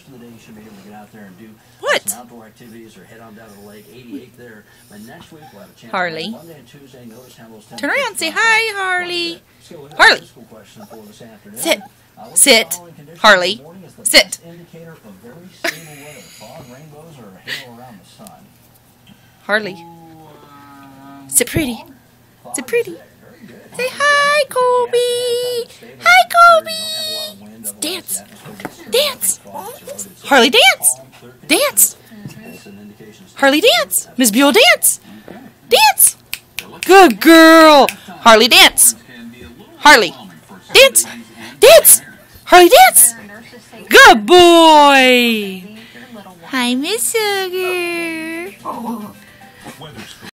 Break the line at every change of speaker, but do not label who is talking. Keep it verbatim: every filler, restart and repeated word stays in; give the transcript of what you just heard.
most of the day you should be able to get out there and do
What?
some outdoor activities or head on down to the lake. eighty-eight there. But next week we'll have a chance.
Harley.
Monday and Tuesday, notice how those
Turn around and say hi, Harley.
So
Harley.
physical question for this afternoon.
Sit.
Uh,
Sit. Harley. Sit.
Indicator of very stable weather. Fog, rainbows, or halo around the sun.
Harley. Sit pretty. Sit pretty. Say hi, Kobe. Hi, Kobe. Dance. Dance. Harley, dance. Dance. Harley, dance. Miss Buell, dance. Dance. Good girl. Harley, dance. Harley, dance. Dance. Harley, dance. Good boy. Hi, Miss Sugar.